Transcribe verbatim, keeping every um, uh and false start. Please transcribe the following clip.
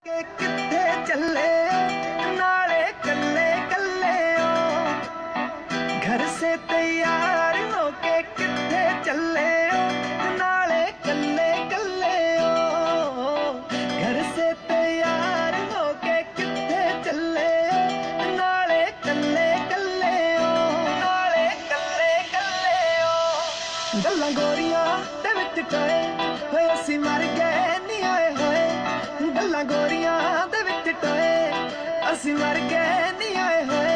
के किथे चले नाले कल्ले कल्ले ओ घर से तैयार होके किथे चले नाले कल्ले कल्ले ओ घर से तैयार होके किथे चले नाले कल्ले कल्ले ओ नाले कल्ले कल्ले ओ गल्लां गोरियां दे विच टोए होए असीं मर गए नी होए होए गल्लां गोरियां दे विच टोए असीं मर गए नी होए होए